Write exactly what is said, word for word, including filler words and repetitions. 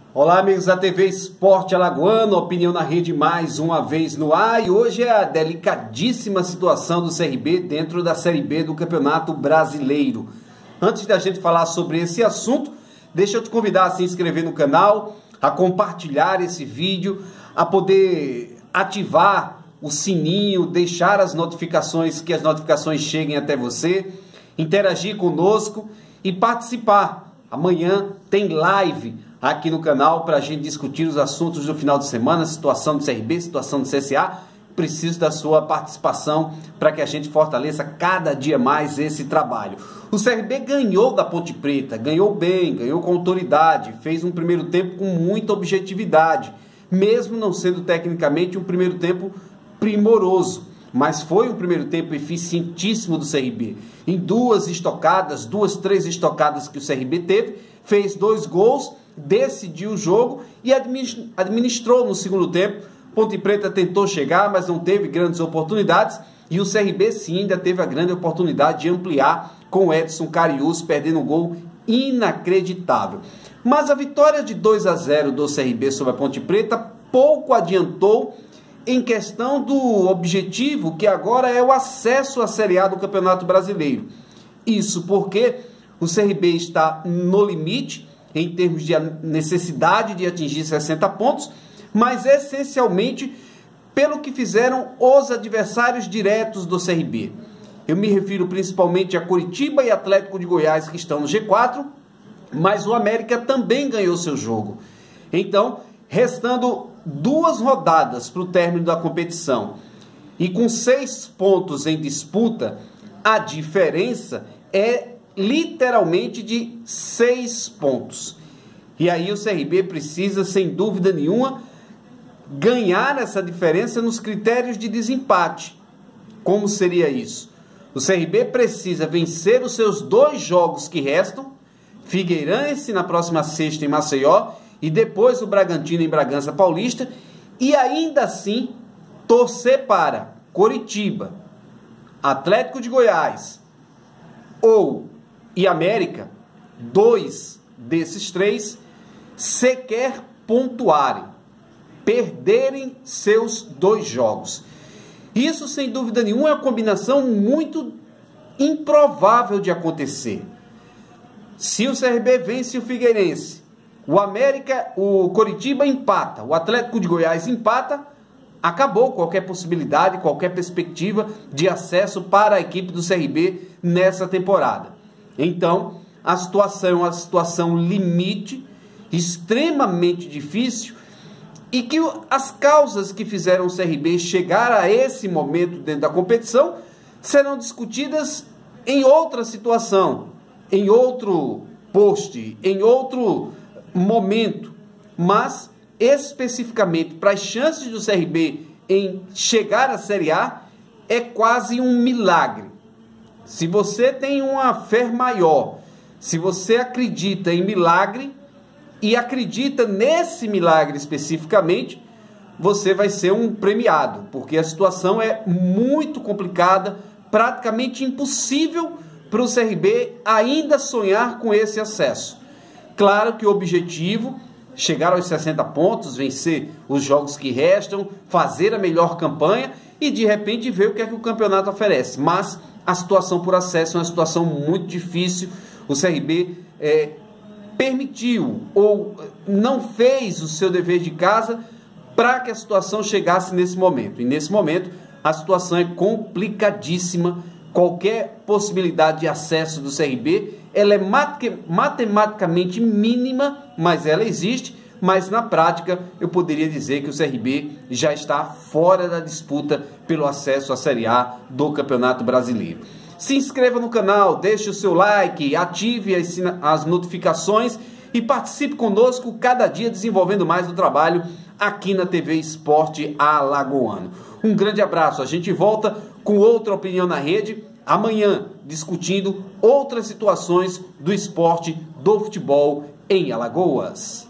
Olá, amigos da T V Esporte Alagoano, opinião na rede mais uma vez no ar, e hoje é a delicadíssima situação do C R B dentro da Série B do Campeonato Brasileiro. Antes da gente falar sobre esse assunto, deixa eu te convidar a se inscrever no canal, a compartilhar esse vídeo, a poder ativar o sininho, deixar as notificações, que as notificações cheguem até você, interagir conosco e participar. Amanhã tem live aqui no canal para a gente discutir os assuntos do final de semana, situação do C R B, situação do C S A. Preciso da sua participação para que a gente fortaleça cada dia mais esse trabalho. O C R B ganhou da Ponte Preta, ganhou bem, ganhou com autoridade, fez um primeiro tempo com muita objetividade, mesmo não sendo tecnicamente um primeiro tempo primoroso, mas foi um primeiro tempo eficientíssimo do C R B. Em duas estocadas, duas, três estocadas que o C R B teve, fez dois gols, decidiu o jogo e administrou no segundo tempo. Ponte Preta tentou chegar, mas não teve grandes oportunidades, e o C R B sim ainda teve a grande oportunidade de ampliar com o Edson Cariús perdendo um gol inacreditável. Mas a vitória de dois a zero do C R B sobre a Ponte Preta pouco adiantou em questão do objetivo, que agora é o acesso à Série A do Campeonato Brasileiro. Isso porque o C R B está no limite em termos de necessidade de atingir sessenta pontos, mas essencialmente pelo que fizeram os adversários diretos do C R B. Eu me refiro principalmente a Coritiba e Atlético de Goiás, que estão no G quatro, mas o América também ganhou seu jogo. Então, restando duas rodadas para o término da competição e com seis pontos em disputa, a diferença é literalmente de seis pontos. E aí o C R B precisa, sem dúvida nenhuma, ganhar essa diferença nos critérios de desempate. Como seria isso? O C R B precisa vencer os seus dois jogos que restam, Figueirense na próxima sexta em Maceió e depois o Bragantino em Bragança Paulista, e ainda assim torcer para Coritiba, Atlético de Goiás ou e América, dois desses três, sequer pontuarem, perderem seus dois jogos. Isso, sem dúvida nenhuma, é uma combinação muito improvável de acontecer. Se o C R B vence o Figueirense, o América, o Coritiba empata, o Atlético de Goiás empata, acabou qualquer possibilidade, qualquer perspectiva de acesso para a equipe do C R B nessa temporada. Então, a situação é uma situação limite, extremamente difícil, e que as causas que fizeram o C R B chegar a esse momento dentro da competição serão discutidas em outra situação, em outro post, em outro momento. Mas, especificamente, para as chances do C R B em chegar à Série A, é quase um milagre. Se você tem uma fé maior, se você acredita em milagre e acredita nesse milagre especificamente, você vai ser um premiado, porque a situação é muito complicada, praticamente impossível para o C R B ainda sonhar com esse acesso. Claro que o objetivo é chegar aos sessenta pontos, vencer os jogos que restam, fazer a melhor campanha e de repente ver o que é que o campeonato oferece, mas a situação por acesso é uma situação muito difícil. O C R B é, permitiu ou não fez o seu dever de casa para que a situação chegasse nesse momento. E nesse momento a situação é complicadíssima. Qualquer possibilidade de acesso do C R B, ela é matematicamente mínima, mas ela existe. Mas na prática eu poderia dizer que o C R B já está fora da disputa pelo acesso à Série A do Campeonato Brasileiro. Se inscreva no canal, deixe o seu like, ative as, as notificações e participe conosco cada dia desenvolvendo mais o trabalho aqui na T V Esporte Alagoano. Um grande abraço, a gente volta com outra opinião na rede amanhã, discutindo outras situações do esporte, do futebol em Alagoas.